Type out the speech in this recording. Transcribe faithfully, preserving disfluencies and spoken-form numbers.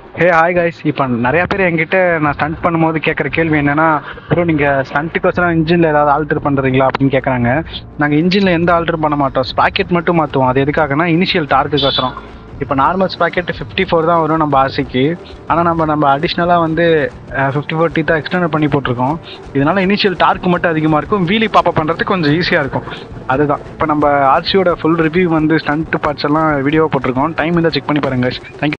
Hey hi guys. இப்போ நிறையா பேர் என்கிட்ட நான் ஸ்டண்ட் பண்ணும்போது கேட்குற கேள்வி என்னன்னா, ப்ரோ நீங்கள் ஸ்டண்ட்டுக்கோசரம் இன்ஜினில் ஏதாவது ஆல்டர் பண்ணுறீங்களா அப்படின்னு கேட்குறாங்க. நாங்கள் இன்ஜினில் எந்த ஆல்டர் பண்ண மாட்டோம், ஸ்பாக்கெட் மட்டும் மாற்றுவோம். அது எதுக்காகனா இனிஷியல் டார்க்குக்கோசரம். இப்போ நார்மல் ஸ்பாக்கெட் ஃபிஃப்டி ஃபோர் தான் வரும் நம்ம ஆசைக்கு. ஆனால் நம்ம நம்ம அடிஷ்னலாக வந்து ஃபிஃப்டி ஃபோர் டீ தான் எக்ஸ்டெண்ட் பண்ணி போட்டிருக்கோம். இதனால இனிஷியல் டார்க் மட்டும் அதிகமாக இருக்கும், வீலி பாப்பப் பண்ணுறதுக்கு கொஞ்சம் ஈஸியாக இருக்கும். அதுதான் இப்போ நம்ம ஆர்சியோட ஃபுல் ரிவ்யூ வந்து ஸ்டண்ட் பார்ட்ஸ் எல்லாம் வீடியோவாக போட்டிருக்கோம். டைம் இருந்தால் செக் பண்ணி பாருங்க. தேங்க்யூ.